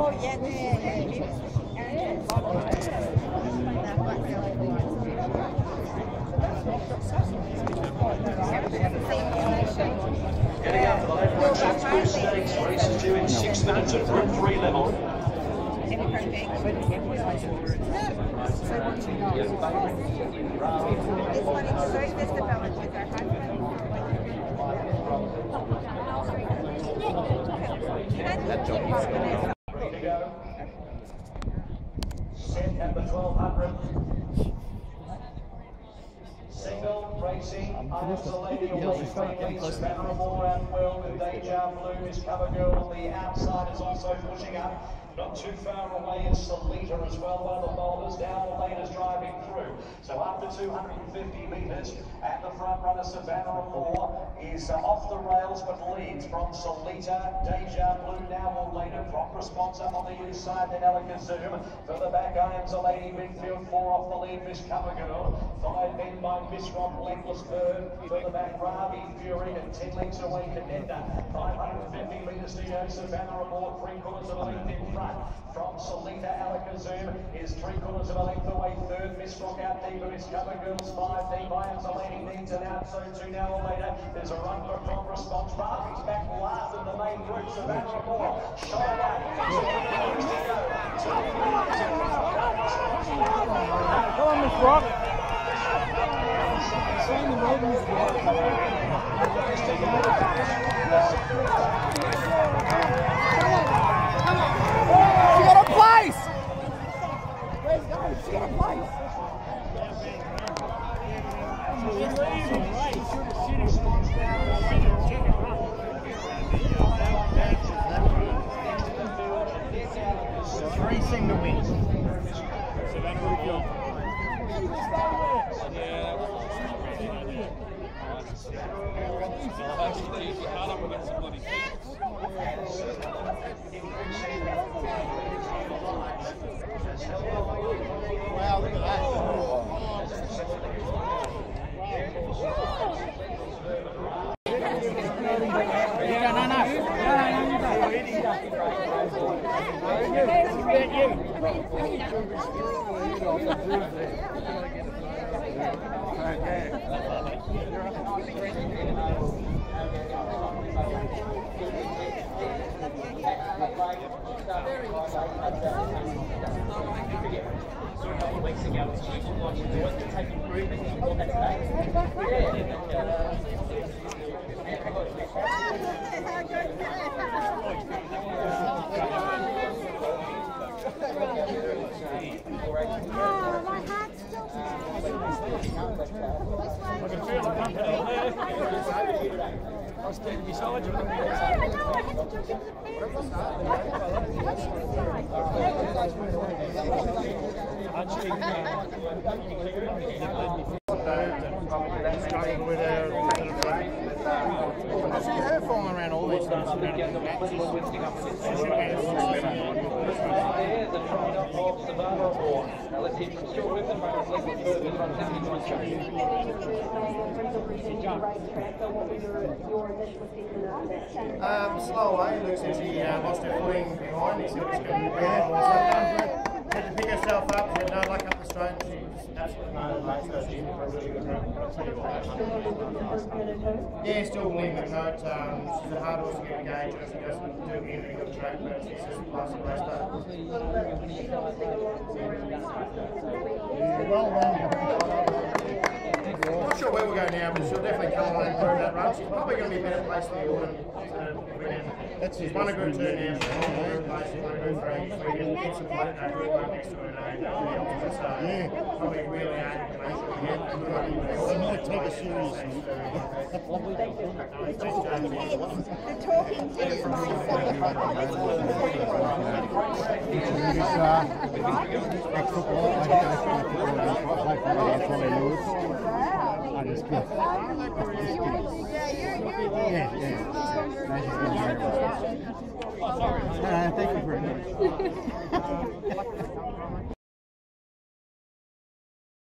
Getting up for the level Chats Blue Stakes. Race is due in 6 minutes at Group 3 level. Ready to go. Set at the 1200. Single racing, isolating away from Savannah Moore and well with Jarred MINTON is cover girl on the outside is also pushing up. Not too far away is Salita as well, one of the boulders. Down the lane is driving through. So after 250 metres, at the front runner Savannah Moore is off the rails but leads from Salita. Jarred MINTON now will later. Prompt response up on the inside, then Zoom. Further back irons a Lady Midfield, 4 off the lead, Miss Cover Girl. Followed then by Miss Rob, Legless Veuve. Further back, Ravi Fury and 10 lengths away, Contender. 550 metres to go, Savannah Moore, 3/4 of a length in front. From Salita, Zoom is 3/4 of a length away, third. Miss Rock out deeper, Miss Cover Girls, 5 deep. Irons a Lady needs an out, so 2 now or later. There's a run for prompt response. Ravi's back last in the main group, Savannah Moore. Shot away. Come on, Miss Rock. She got a place! She got a place! Racing to win. Wow, look at that. Weeks ago, she was watching to take improvement in what that's Oh, my heart's still I can feel the pumping out there. I was getting beside you. I know, I had to jump into the Struggling with I see her falling around all these things. Slow away, looks as he lost her footing behind. He said it's going to be bad. Had to pick herself up, she had no luck up the straight. She just absolutely no luck, so she's in for a really good run. Yeah, still winning the note. She's a hard horse to get engaged with. She doesn't do anything on the track, but she's just a classic race star. Well done. I'm not sure where we'll go now, but she'll definitely come on and improve that run. She's probably going to be a better place for the autumn to win. She's won a Group 2 now, she's won a Group 3, she's won a Group 3. So we can get some Group 1 next to her name. So probably really add to make sure we get They might take a serious The talking to Thank you very much.